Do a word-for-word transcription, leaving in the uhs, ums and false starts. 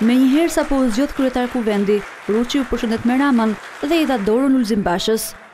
Me njëherë sa po u zgjodh kryetar kuvendi, Ruçi u përshëndet me Raman dhe i dha dorën Ulzim Bashës.